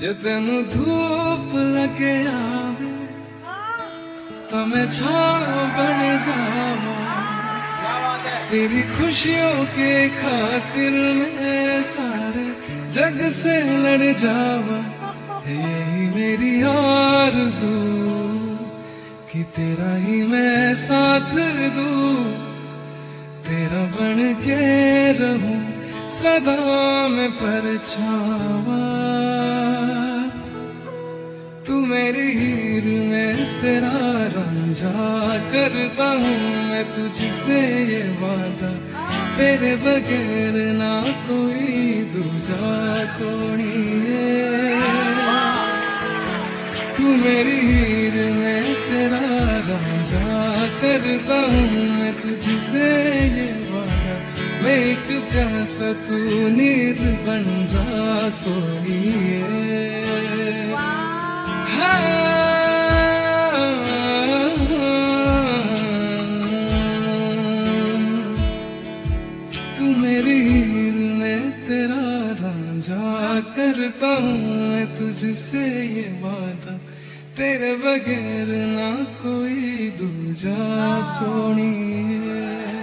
जे तेनू धूप लगे आवे तो मैं छाव बन जावा, तेरी खुशियों के खातिर मैं सारे जग से लड़ जावा। यही मेरी आरज़ू कि तेरा ही मैं साथ दूं, तेरा बन के रहूं सदा मैं परछावा। तू मेरी हीर में तेरा रांझा, करता हूँ मैं तुझसे ये वादा, तेरे बगैर ना कोई दूजा सोनिए। तू मेरी हीर में तेरा रांझा, करता हूँ मैं तुझसे ये वादा, मैं एक प्यासा तू नींद बन जा सोनिए। तू मेरी हीर में तेरा रांझा, करता हूँ मैं तुझसे ये वादा, तेरे बगैर ना कोई दूजा सोनिए।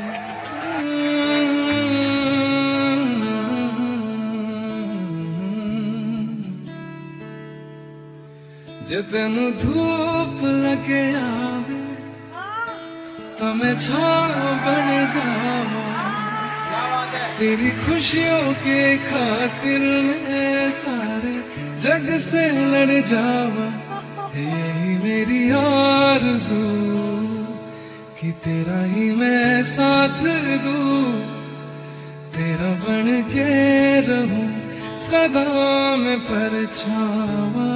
जे तेनू धूप लगे आवे तो मैं छाव बन जावा, तेरी खुशियों के खातिर मैं सारे जग से लड़ जावा। यही मेरी आरज़ू कि तेरा ही मैं साथ दूं, तेरा बन के रहूं सदा मैं परछावा।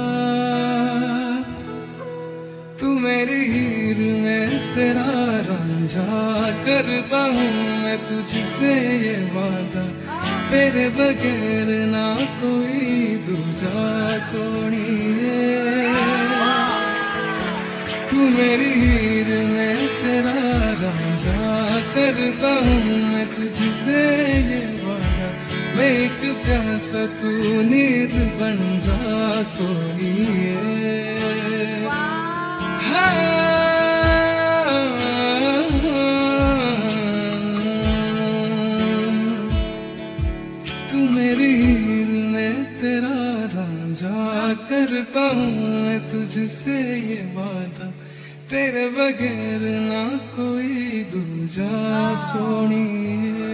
तू मेरी हीर में तेरा रांझा, करता हूँ मैं तुझसे ये वादा, तेरे बगैर ना कोई दूजा सोनिए। तू मेरी हीर में तेरा रांझा, करता हूँ मैं तुझसे ये वादा, मैं एक प्यासा तू नींद बन जा सोनिए। तू मेरी हीर में तेरा रांझा, करता हूँ मैं तुझसे ये वादा, तेरे बगैर ना कोई दूजा सोनिए।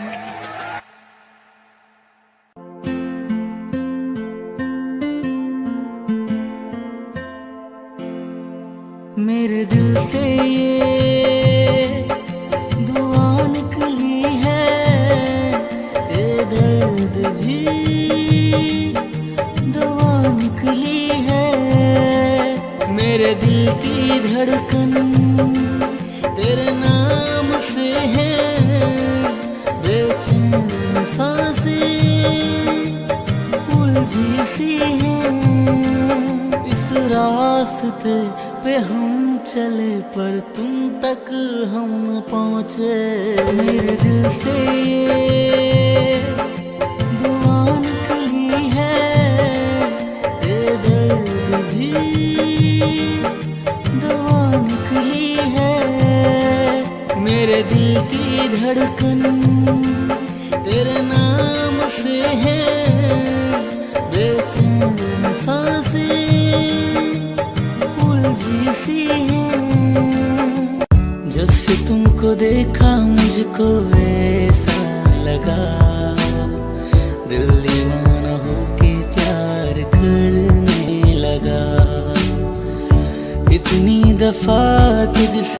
मेरे दिल से ये दुआ निकली है, ये दर्द भी दवा निकली है। मेरे दिल की धड़कन तेरे नाम से है, बेचैन सांसें उलझी सी हैं। इस रास्ते पे हम चले पर तुम तक हम न पहुँचे। मेरे दिल से ये दुआ निकली है, ये दर्द भी दवा निकली है। मेरे दिल की धड़कन तेरे नाम से है, बेचैन सांसें उलझी सी हैं। जब से तुमको देखा मुझको ऐसा लगा, दिल दीवाना होके प्यार करने लगा। इतनी दफा तुझसे